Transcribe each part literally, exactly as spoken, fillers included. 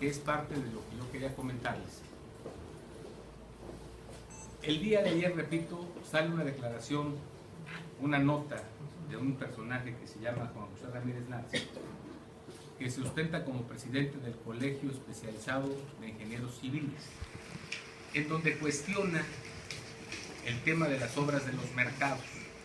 que es parte de lo que yo quería comentarles. El día de ayer, repito, sale una declaración, una nota de un personaje que se llama Juan José Ramírez Narcia, que se ostenta como presidente del Colegio Especializado de Ingenieros Civiles, en donde cuestiona el tema de las obras de los mercados.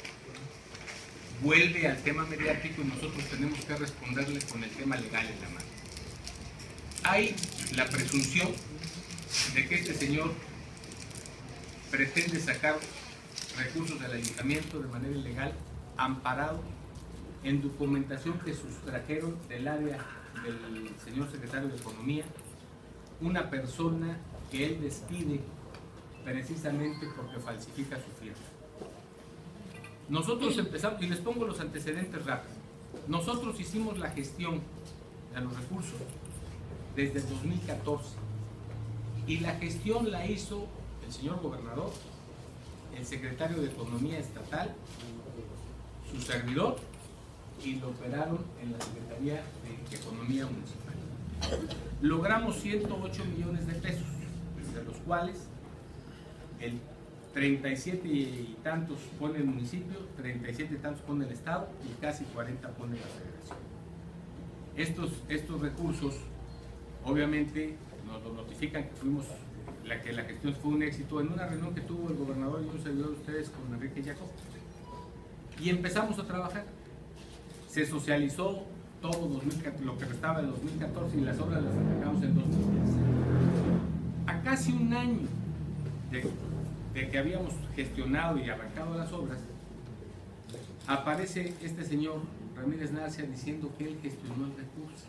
Vuelve al tema mediático y nosotros tenemos que responderle con el tema legal en la mano. Hay la presunción de que este señor pretende sacar recursos del ayuntamiento de manera ilegal, amparado en documentación que sustrajeron del área del señor secretario de Economía, una persona que él despide precisamente porque falsifica su firma. Nosotros empezamos, y les pongo los antecedentes rápidos, nosotros hicimos la gestión de los recursos desde el dos mil catorce y la gestión la hizo el señor gobernador, el secretario de Economía Estatal, su servidor, y lo operaron en la Secretaría de Economía Municipal. Logramos ciento ocho millones de pesos, de los cuales el treinta y siete y tantos pone el municipio, treinta y siete y tantos pone el Estado y casi cuarenta pone la Federación. Estos, estos recursos, obviamente, nos lo notifican que fuimos, la que la gestión fue un éxito en una reunión que tuvo el gobernador y un servidor de ustedes con Enrique Jacob. Y empezamos a trabajar. Se socializó todo dos mil, lo que restaba de dos mil catorce y las obras las entregamos en dos mil quince. A casi un año de, de que habíamos gestionado y arrancado las obras, aparece este señor Ramírez Narcia diciendo que él gestionó el recurso.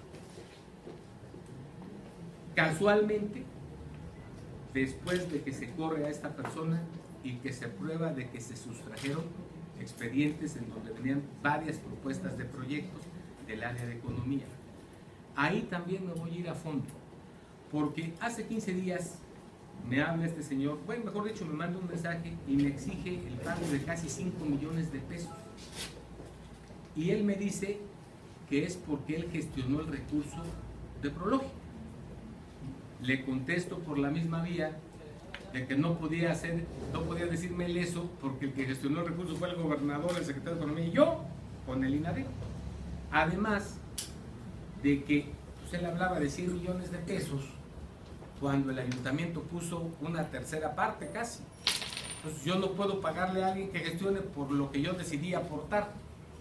Casualmente, después de que se corre a esta persona y que se prueba de que se sustrajeron expedientes en donde venían varias propuestas de proyectos del área de economía. Ahí también me voy a ir a fondo, porque hace quince días me habla este señor, bueno, mejor dicho, me manda un mensaje y me exige el pago de casi cinco millones de pesos. Y él me dice que es porque él gestionó el recurso de Prológico. Le contesto por la misma vía de que no podía hacer, no podía decirme el eso porque el que gestionó el recurso fue el gobernador, el secretario de Economía y yo con el INADEM. Además de que pues, él hablaba de cien millones de pesos cuando el ayuntamiento puso una tercera parte casi. Entonces yo no puedo pagarle a alguien que gestione por lo que yo decidí aportar.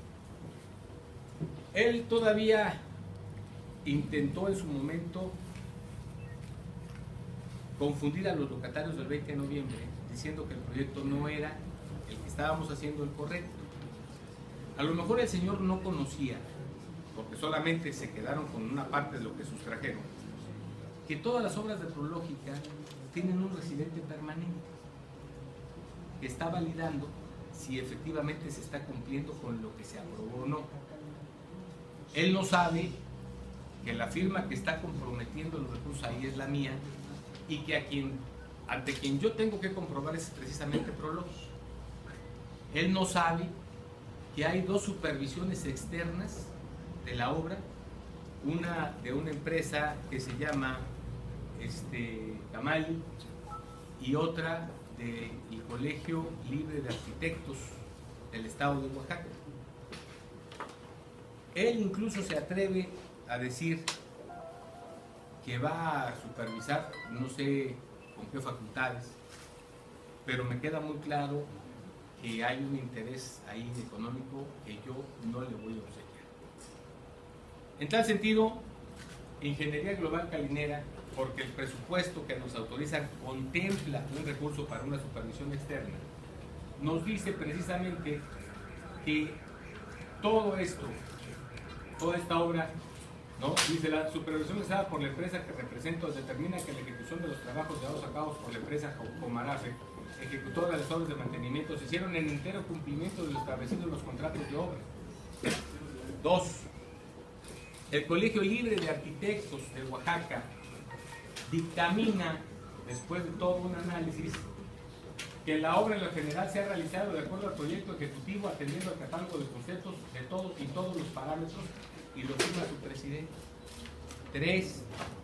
Él todavía intentó en su momento confundir a los locatarios del veinte de noviembre diciendo que el proyecto no era el que estábamos haciendo el correcto. A lo mejor el señor no conocía, porque solamente se quedaron con una parte de lo que sustrajeron, que todas las obras de Prológica tienen un residente permanente que está validando si efectivamente se está cumpliendo con lo que se aprobó o no. Él no sabe que la firma que está comprometiendo los recursos ahí es la mía, y que a quien, ante quien yo tengo que comprobar es precisamente Prológico. Él no sabe que hay dos supervisiones externas de la obra, una de una empresa que se llama este, Camali y otra del Colegio Libre de Arquitectos del Estado de Oaxaca. Él incluso se atreve a decir que va a supervisar, no sé con qué facultades, pero me queda muy claro que hay un interés ahí económico que yo no le voy a obsequiar. En tal sentido, Ingeniería Global Calinera, porque el presupuesto que nos autorizan contempla un recurso para una supervisión externa, nos dice precisamente que todo esto, toda esta obra, ¿no? Dice, la supervisión realizada por la empresa que represento determina que la ejecución de los trabajos llevados a cabo por la empresa Comarafe, ejecutora de las obras de mantenimiento, se hicieron en entero cumplimiento de lo establecido en los contratos de obra. Dos, el Colegio Libre de Arquitectos de Oaxaca dictamina, después de todo un análisis, que la obra en lo general se ha realizado de acuerdo al proyecto ejecutivo, atendiendo al catálogo de conceptos de todos y todos los parámetros, y lo firma su presidente. Tres,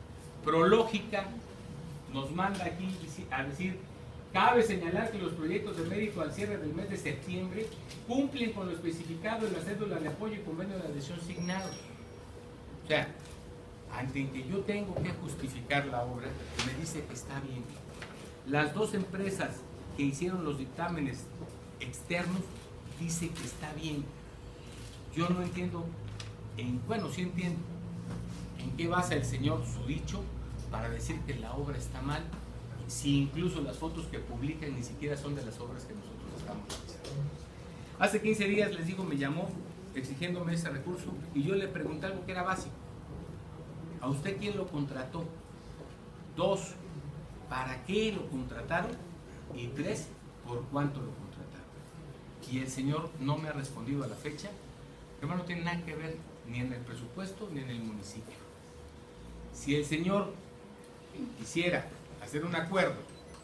Prológica nos manda aquí a decir: cabe señalar que los proyectos de mérito al cierre del mes de septiembre cumplen con lo especificado en la cédula de apoyo y convenio de adhesión signados. O sea, ante que yo tengo que justificar la obra, me dice que está bien. Las dos empresas que hicieron los dictámenes externos dice que está bien. Yo no entiendo, en, bueno, sí entiendo en qué basa el señor su dicho para decir que la obra está mal, si incluso las fotos que publican ni siquiera son de las obras que nosotros estamos realizando. Hace quince días, les digo, me llamó exigiéndome ese recurso y yo le pregunté algo que era básico. ¿A usted quién lo contrató? Dos, ¿para qué lo contrataron? Y tres, ¿por cuánto lo contrataron? Y el señor no me ha respondido a la fecha. Hermano, no tiene nada que ver ni en el presupuesto ni en el municipio. Si el señor quisiera hacer un acuerdo,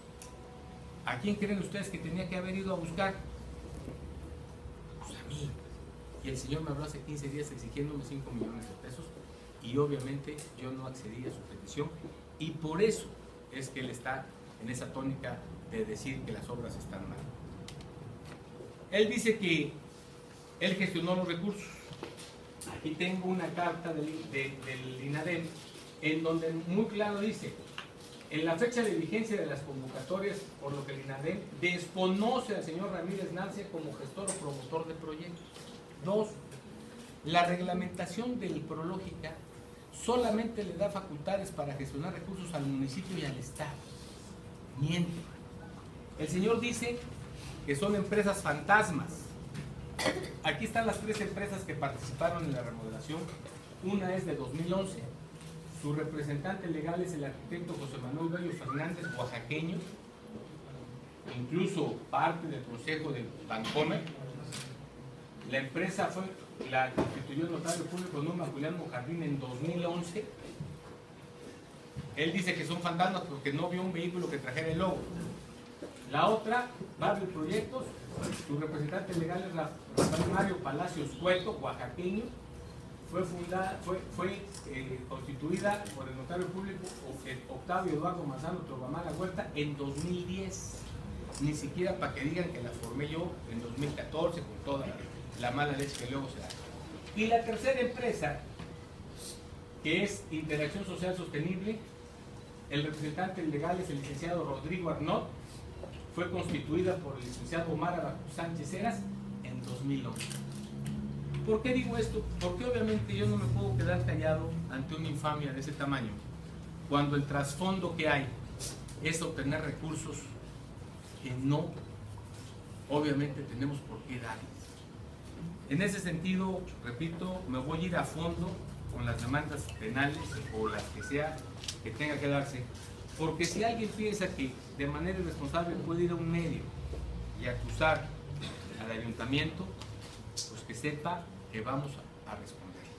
¿a quién creen ustedes que tenía que haber ido a buscar? Pues a mí. Y el señor me habló hace quince días exigiéndome cinco millones de pesos y obviamente yo no accedí a su petición y por eso es que él está en esa tónica de decir que las obras están mal. Él dice que él gestionó los recursos. Aquí tengo una carta del, de, del INADEM en donde muy claro dice: en la fecha de vigencia de las convocatorias, por lo que el INADEM desconoce al señor Ramírez Narcia como gestor o promotor de proyectos. Dos, la reglamentación del Prológica solamente le da facultades para gestionar recursos al municipio y al Estado. Miente. El señor dice que son empresas fantasmas. Aquí están las tres empresas que participaron en la remodelación. Una es de dos mil once. Su representante legal es el arquitecto José Manuel Bello Fernández, oaxaqueño, incluso parte del consejo del Bancomer. La empresa fue, la constituyó el notario público Numa Julián Mojardín en dos mil once. Él dice que son fantasmas porque no vio un vehículo que trajera el logo. La otra, Barrio Proyectos, su representante legal es Rafael Mario Palacios Cueto, oaxaqueño. Fue, fundada, fue, fue eh, constituida por el notario público Octavio Eduardo Manzano Tobamala Huerta en dos mil diez. Ni siquiera para que digan que la formé yo en dos mil catorce con toda la mala leche que luego se da. Y la tercera empresa, que es Interacción Social Sostenible, el representante legal es el licenciado Rodrigo Arnott, fue constituida por el licenciado Omar Sánchez Heras en dos mil once. ¿Por qué digo esto? Porque obviamente yo no me puedo quedar callado ante una infamia de ese tamaño, cuando el trasfondo que hay es obtener recursos que no, obviamente, tenemos por qué darles. En ese sentido, repito, me voy a ir a fondo con las demandas penales o las que sea que tenga que darse, porque si alguien piensa que de manera irresponsable puede ir a un medio y acusar al ayuntamiento, pues que sepa que vamos a responder.